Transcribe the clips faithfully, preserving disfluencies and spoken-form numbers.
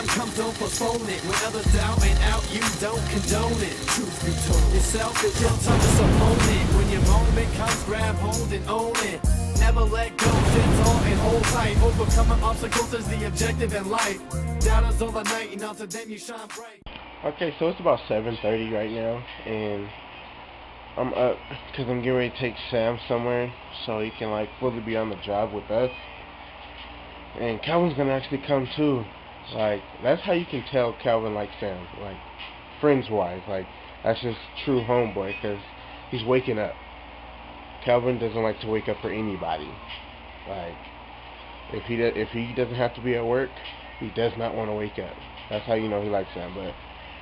time comes, don't postpone it. When others doubt and out, you don't condone it. Truth be told, you're selfish, your toughest opponent. When your moment comes, grab hold and own it. Never let go, sit tall and hold tight. Overcoming obstacles is the objective in life. Doubt us overnight, and until then you shine bright. Okay, so it's about seven thirty right now, and I'm up because I'm getting ready to take Sam somewhere so he can like fully be on the job with us. And Kelvin's gonna actually come too. Like, that's how you can tell Kelvin likes Sam, like friends wise. Like, that's his true homeboy, because he's waking up. Kelvin doesn't like to wake up for anybody. Like, if he do, if he doesn't have to be at work, he does not want to wake up. That's how you know he likes Sam. But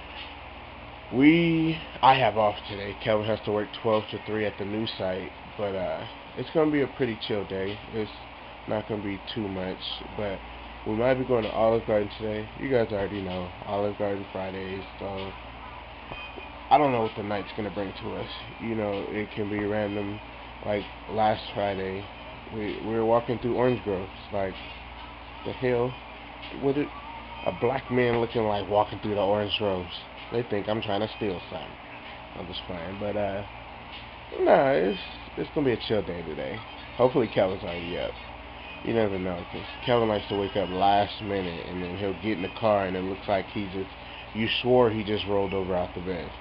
we, I have off today. Kelvin has to work twelve to three at the new site, but uh, it's gonna be a pretty chill day. It's not gonna be too much, but we might be going to Olive Garden today. You guys already know Olive Garden Fridays, so I don't know what the night's gonna bring to us. You know, it can be random. Like last Friday, we we were walking through orange groves. Like, the hell, what it? A black man looking like walking through the orange groves. They think I'm trying to steal something. I'm just playing, but uh, nah, it's it's gonna be a chill day today. Hopefully, Kelvin's already up. You never know, because Kelvin likes to wake up last minute, and then he'll get in the car, and it looks like he just, you swore he just rolled over out the bed.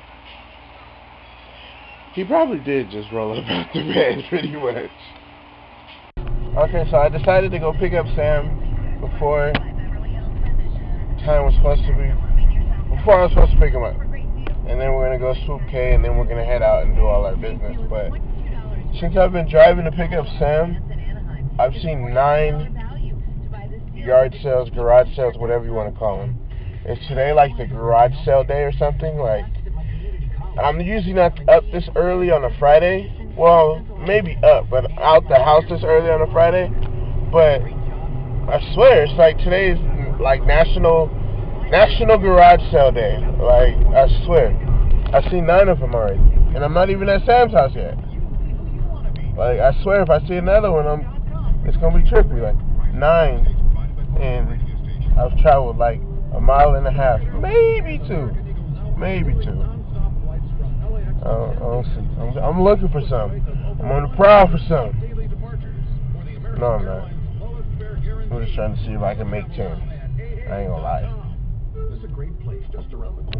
He probably did just roll up out the bed, pretty much. Okay, so I decided to go pick up Sam before time was supposed to be, before I was supposed to pick him up. And then we're going to go swoop K, and then we're going to head out and do all our business. But since I've been driving to pick up Sam, I've seen nine yard sales, garage sales, whatever you want to call them. Is today like the garage sale day or something? Like, I'm usually not up this early on a Friday. Well, maybe up, but out the house this early on a Friday. But I swear, it's like today's like national national garage sale day. Like, I swear, I've seen nine of them already, and I'm not even at Sam's house yet. Like, I swear, if I see another one, I'm it's gonna be trippy. Like, nine, and I've traveled like a mile and a half, maybe two, maybe two. Uh, I don't see. I'm, I'm looking for some. I'm on the prowl for some. No, I'm not. I'm just trying to see if I can make ten. I ain't gonna lie. This is a great place just around the corner.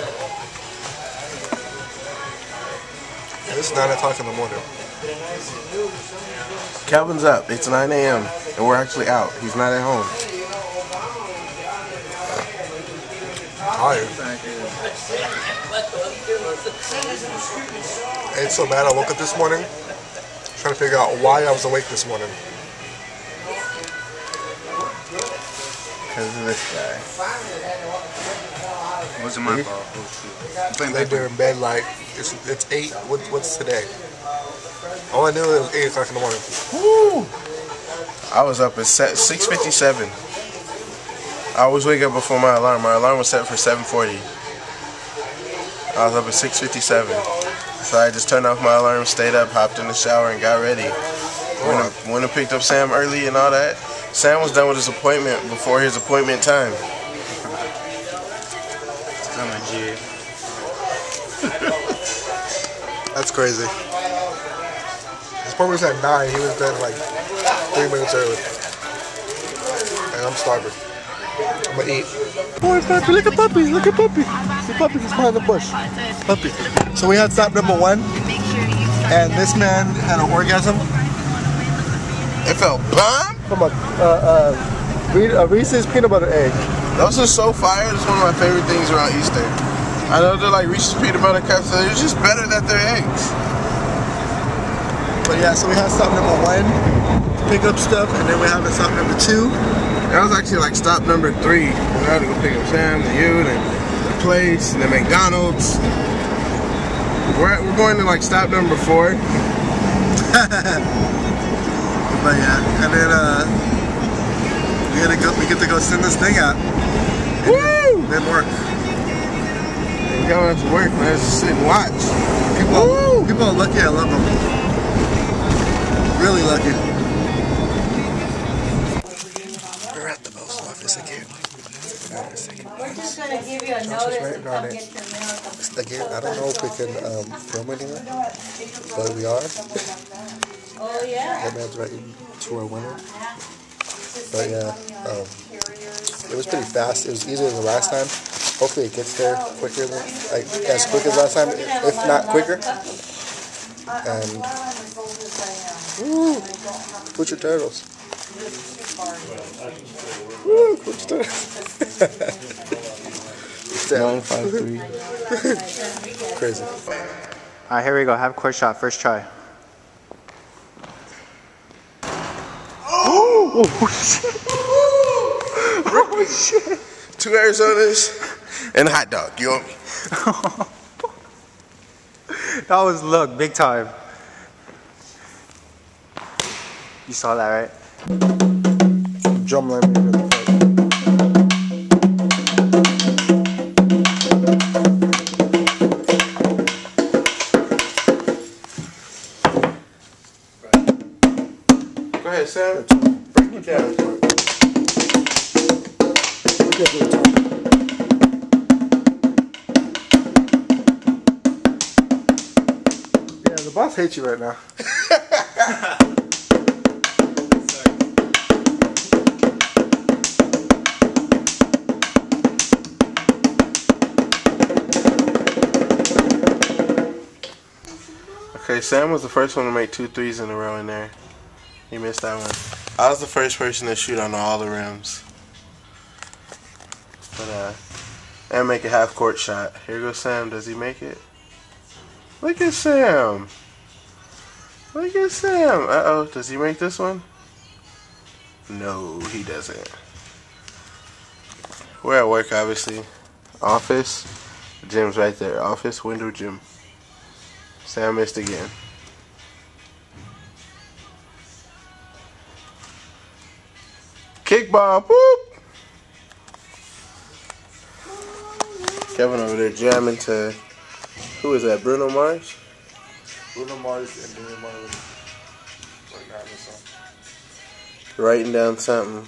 Yeah, this is nine o'clock in the morning. Kelvin's up. It's nine A M and we're actually out. He's not at home. Tired. It's so bad. I woke up this morning trying to figure out why I was awake this morning. Because of this guy. It wasn't my fault. They were in bed like, it's it's eight. What, what's today? All I knew it was eight o'clock in the morning. Woo! I was up at six fifty-seven. I always wake up before my alarm. My alarm was set for seven forty. I was up at six fifty-seven. So I just turned off my alarm, stayed up, hopped in the shower, and got ready. Went and, went and picked up Sam early and all that. Sam was done with his appointment before his appointment time. It's coming, G. That's crazy. His appointment was at nine. He was done like three minutes early. And I'm starving. I'm gonna eat. Boy, puppy, look at puppy, look at puppy. See puppy just behind the bush. Puppy. So we had stop number one, and this man had an orgasm. It felt bomb? From a, uh, uh, a Reese's peanut butter egg. Those are so fire. It's one of my favorite things around Easter. I know they're like Reese's peanut butter cups, so it's just better that they're eggs. But yeah, so we had stop number one to pick up stuff, and then we have stop number two. That was actually like stop number three. We had to go pick up Sam, the you, and the place, and the McDonald's. We're, at, we're going to like stop number four. But yeah, and then uh, we gotta go. We get to go send this thing out. Woo! Then work. You don't have to work, man. Just sit and watch. People, Woo! people are lucky. I love them. Really lucky. We're at the post office again. gonna give you a just notice waiting to on come it. get your mail. Again, I don't know if we can um, film anymore, but we are. Oh yeah. That man's right to our window. But yeah, um, it was pretty fast. It was easier than the last time. Hopefully it gets there quicker than, like, as quick as last time, if not quicker. And woo, Butcher Turtles. Woo, Butcher Turtles. nine five three. Crazy. Alright, here we go. Have court shot. First try. Oh, shit. Oh, shit. Two Arizonas and a hot dog. You want me? That was luck, big time. You saw that, right? Drum line made it. Go ahead, Sam. Break it down. Yeah, the boss hates you right now. Okay, Sam was the first one to make two threes in a row in there. He missed that one. I was the first person to shoot on all the rims. But, uh, and make a half court shot. Here goes Sam. Does he make it? Look at Sam. Look at Sam. Uh-oh. Does he make this one? No, he doesn't. We're at work, obviously. Office. Gym's right there. Office, window, gym. Sam missed again. Kickball, whoop! Kelvin over there jamming to, who is that, Bruno Mars? Bruno Mars and Bruno Mars. Writing down something.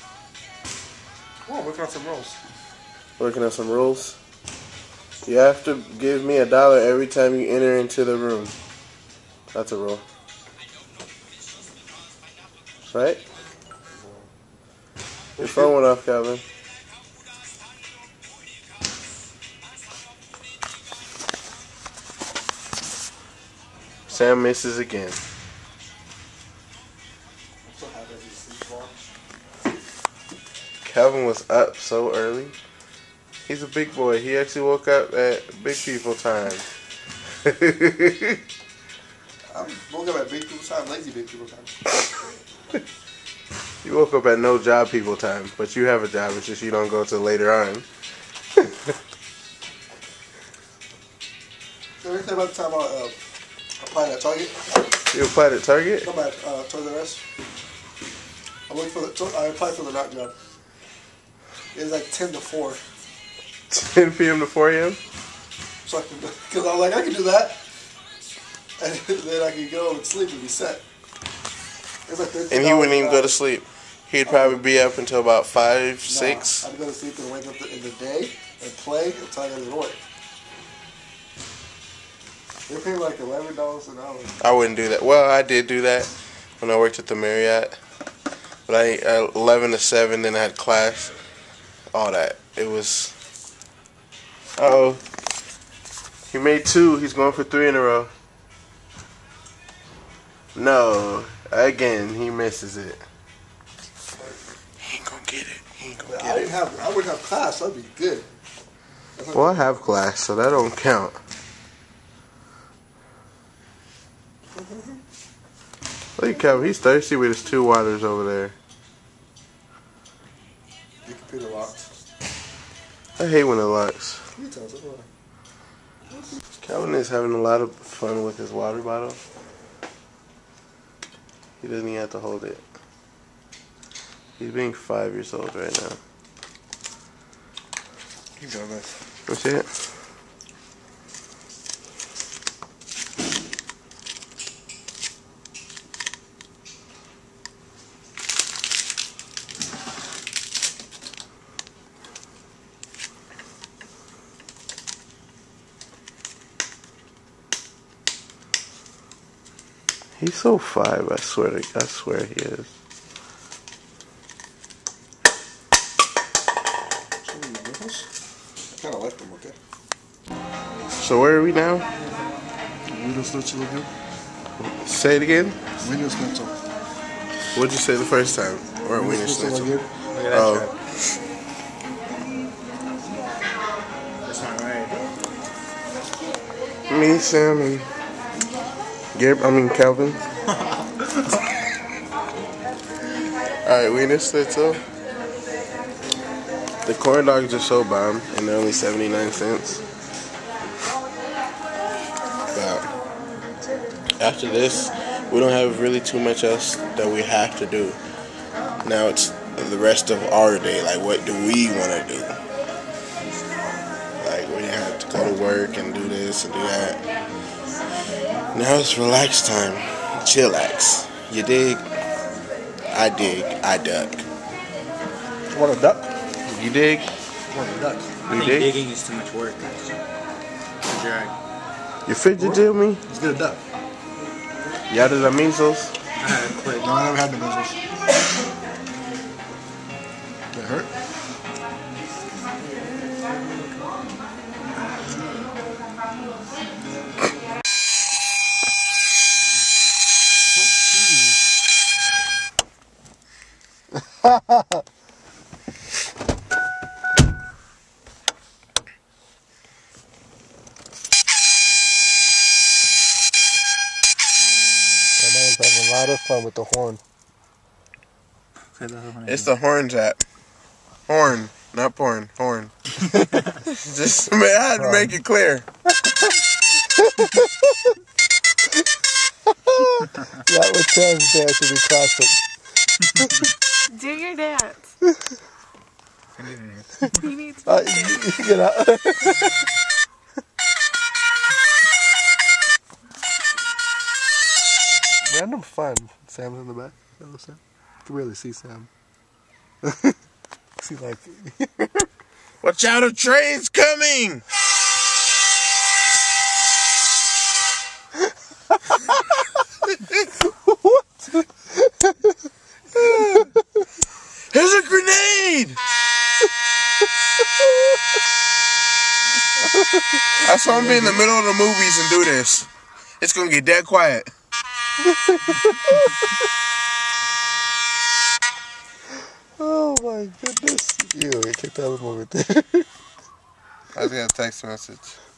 Oh, working on some rolls. Working on some rules. You have to give me a dollar every time you enter into the room. That's a rule. Right? Your phone went off, Kelvin. Sam misses again. Kelvin was up so early. He's a big boy. He actually woke up at big people time. I woke up at big people time, lazy big people time. You woke up at no job people time, but you have a job. It's just you don't go till later on. Every time about the time I uh, applied at Target. You applied at Target? Come back, uh, Toys R Us. I went for the. I applied for the night job. It was like ten to four. ten p m to four a m? So I could, because I was like, I can do that. And then I could go and sleep and be set. It was like and he wouldn't even go to sleep. He'd probably be up until about five, nah, six. I'd go to sleep and wake up in the day and play until I got to work. They pay like eleven dollars an hour. I wouldn't do that. Well, I did do that when I worked at the Marriott. But I uh, eleven to seven, then I had class. All that. It was. Uh oh. He made two. He's going for three in a row. No. Again, he misses it. He ain't gonna get it. He ain't gonna But get I it. didn't have. I wouldn't have class. That'd be good. Well, I have class, so that don't count. Look at Kelvin. He's thirsty with his two waters over there. Your computer locked. I hate when it locks. You tell us what. Kelvin is having a lot of fun with his water bottle. He doesn't even have to hold it. He's being five years old right now. Keep doing this. Let me see it. He's so five, I swear to, I swear he is. I kind of like them, okay? So where are we now? Weinerschizzle again? Say it again. Weinerschizzle. What'd you say the first time? Or Weinerschizzle? again? Look at that Oh. truck. That's not right. Me, Sam, and Gab, I mean Kelvin. Alright, Weinerschizzle. The corn dogs are so bomb, and they're only seventy-nine cents. But after this, we don't have really too much else that we have to do. Now it's the rest of our day. Like, what do we want to do? Like, we have to go to work and do this and do that. Now it's relax time. Chillax. You dig? I dig. I duck. Want a duck? You dig? Want a duck? I You think dig? digging is too much work. It's drag. You fidget deal me? Let's get a duck. Y'all did the measles? I had to quit. No, I never had the measles. It hurt? That man's having a lot of fun with the horn. It's the horns app. Horn, not porn. Horn. Just, man, I had to make it clear. That was Sam's dance to be classic. Do your dance. He needs to Uh, you get out. Random fun. Sam's in the back. Hello, Sam. You can really see Sam. See, like, Watch out, a train's coming! There's a grenade! I saw him be in the middle of the movies and do this. It's gonna get dead quiet. oh my goodness. You get kicked out of the movie. I just got a text message.